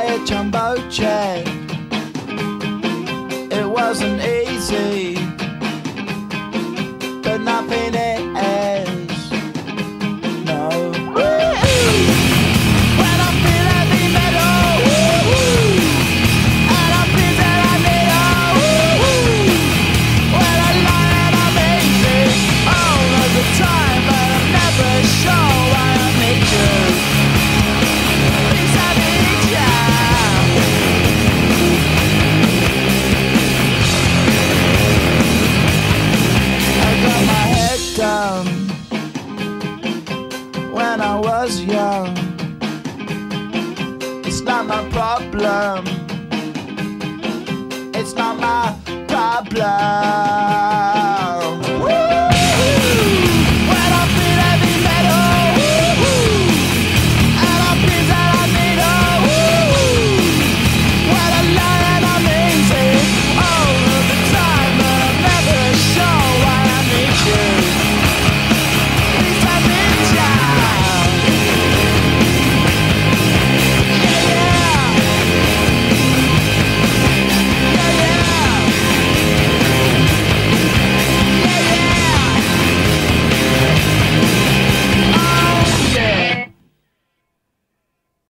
a jumbo jet. It wasn't easy, but nothing is. No. When I feel heavy metal, and I feel that I need when I lie and I'm easy all of the time, but I'm never sure why I need you. Please I need ya. I got my head down when I was young. It's not my problem. It's not my problem.